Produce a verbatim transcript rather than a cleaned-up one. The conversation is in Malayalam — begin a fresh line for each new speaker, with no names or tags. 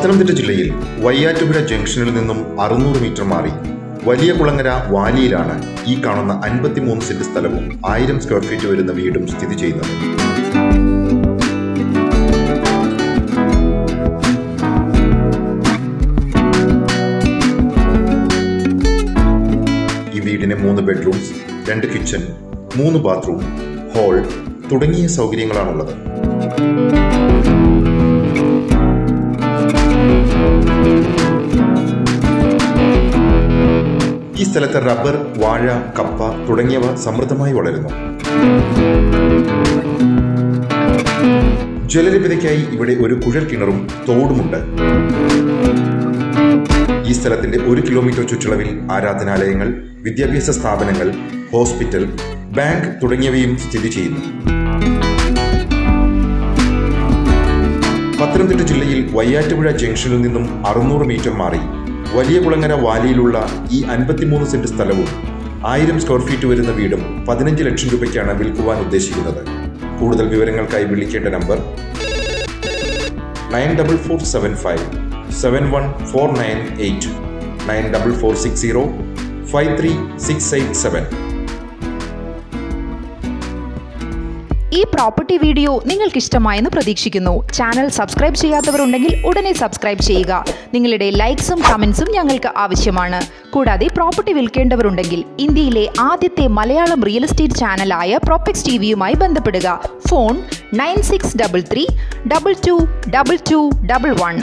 പത്തനംതിട്ട ജില്ലയിൽ വയ്യാറ്റുപുഴ ജംഗ്ഷനിൽ നിന്നും അറുന്നൂറ് മീറ്റർ മാറി വലിയകുളങ്ങര വാലിയിലാണ് ഈ കാണുന്ന അൻപത്തിമൂന്ന് സെന്റ് സ്ഥലവും ആയിരം സ്ക്വയർ ഫീറ്റ് വരുന്ന വീടും സ്ഥിതി ചെയ്യുന്നത്. ഈ വീടിന് മൂന്ന് ബെഡ്റൂംസ്, രണ്ട് കിച്ചൺ, മൂന്ന് ബാത്റൂം, ഹാൾ തുടങ്ങിയ സൗകര്യങ്ങളാണുള്ളത്. ഈ സ്ഥലത്ത് റബ്ബർ, വാഴ, കപ്പ തുടങ്ങിയവ സമൃദ്ധമായി വളരുന്നു. ജലലഭ്യതയ്ക്കായി ഇവിടെ ഒരു കുഴൽ കിണറും തോടുമുണ്ട്. ഈ സ്ഥലത്തിന്റെ ഒരു കിലോമീറ്റർ ചുറ്റളവിൽ ആരാധനാലയങ്ങൾ, വിദ്യാഭ്യാസ സ്ഥാപനങ്ങൾ, ഹോസ്പിറ്റൽ, ബാങ്ക് തുടങ്ങിയവയും സ്ഥിതി ചെയ്യുന്നു. പത്തനംതിട്ട ജില്ലയിൽ വയ്യാറ്റുപുഴ ജംഗ്ഷനിൽ നിന്നും അറുന്നൂറ് മീറ്റർ മാറി വലിയകുളങ്ങര വാലിയിലുള്ള ഈ അൻപത്തിമൂന്ന് സെന്റ് സ്ഥലവും ആയിരം സ്ക്വയർ ഫീറ്റ് വരുന്ന വീടും പതിനഞ്ച് ലക്ഷം രൂപയ്ക്കാണ് വിൽക്കുവാൻ ഉദ്ദേശിക്കുന്നത്. കൂടുതൽ വിവരങ്ങൾക്കായി വിളിക്കേണ്ട number nine double four seven five seven one four nine eight, nine double four six zero five three six eight seven.
ഈ പ്രോപ്പർട്ടി വീഡിയോ നിങ്ങൾക്ക് ഇഷ്ടമായെന്ന് പ്രതീക്ഷിക്കുന്നു. ചാനൽ സബ്സ്ക്രൈബ് ചെയ്യാത്തവരുണ്ടെങ്കിൽ ഉടനെ സബ്സ്ക്രൈബ് ചെയ്യുക. നിങ്ങളുടെ ലൈക്സും കമൻസും ഞങ്ങൾക്ക് ആവശ്യമാണ്. കൂടാതെ പ്രോപ്പർട്ടി വിൽക്കേണ്ടവരുണ്ടെങ്കിൽ ഇന്ത്യയിലെ ആദ്യത്തെ മലയാളം റിയൽ എസ്റ്റേറ്റ് ചാനലായ പ്രോപെക്സ് ടി വിയുമായി ബന്ധപ്പെടുക. Phone nine six double three double two double two double one.